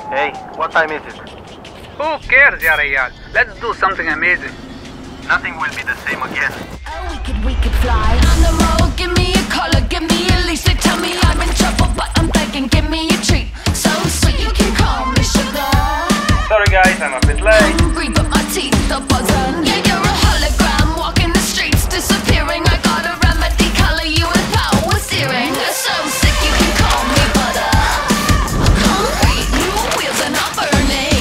Hey, what time is it? Who cares, Yarayal? Let's do something amazing. Nothing will be the same again. We could fly on the road. Give me a color, give me a leash. They tell me I'm in trouble, but I'm begging. Give me a treat, so sweet you can call me sugar. Sorry guys, I'm a bit late. Hungry, but my teeth are buzzing. Yeah, you're a hologram walking the streets, disappearing. I got a remedy, color you with power steering. You're so sick you can call me butter. Concrete, wheels are not burning.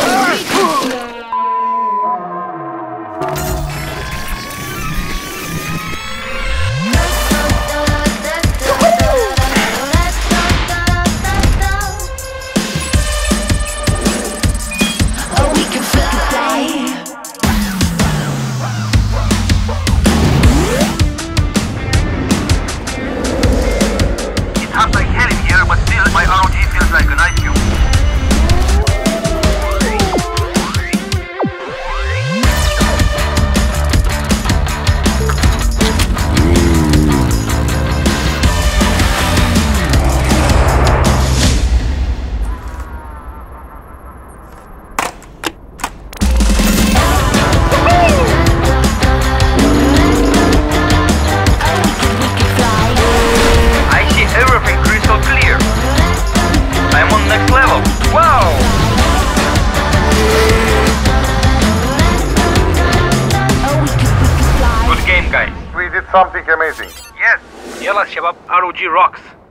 My ROG feels like an ice cube. I see everything crystal clear. I'm on next level. Wow! Good game, guys. We did something amazing. Yes. يلا شباب ROG rocks.